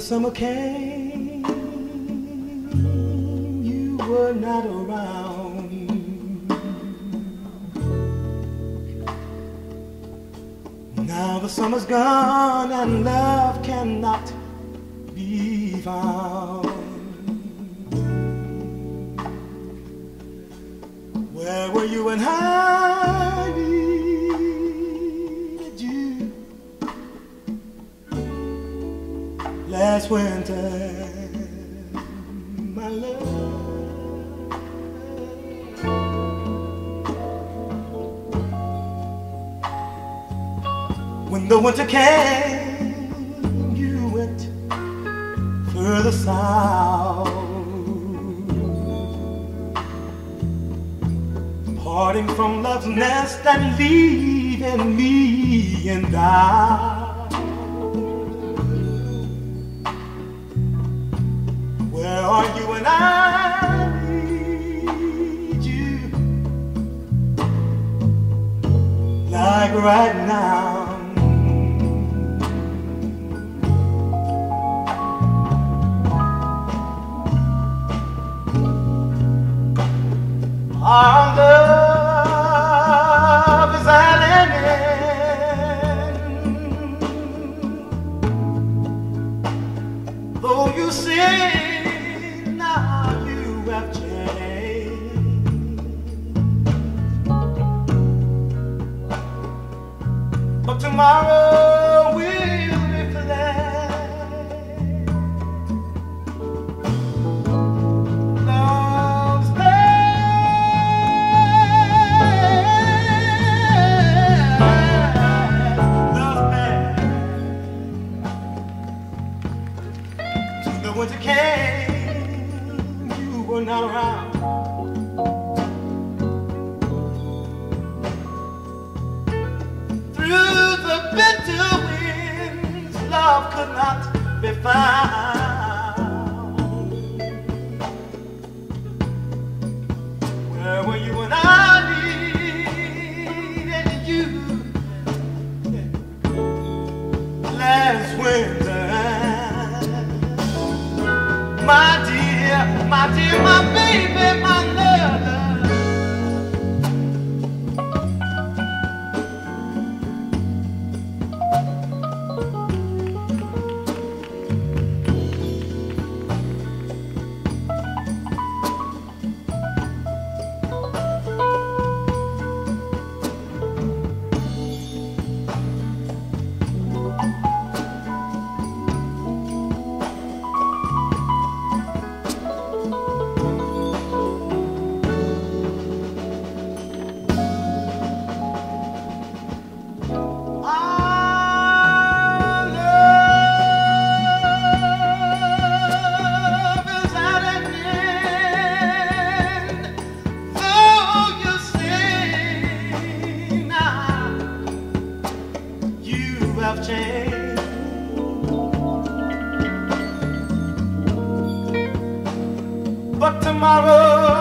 summer came, you were not around. Now the summer's gone and love cannot be found. Where were you when I needed you last winter, my love? When the winter came, you went further south, parting from love's nest and leaving me in doubt. Where are you when I need you? Like right now. Our love is at an end, though you say now you have changed, but tomorrow will reflect winter came, you were not around. Through the bitter winds, love could not be found. Where were you when I needed you last winter? My dear, my dear, my baby, my love. Changed, but tomorrow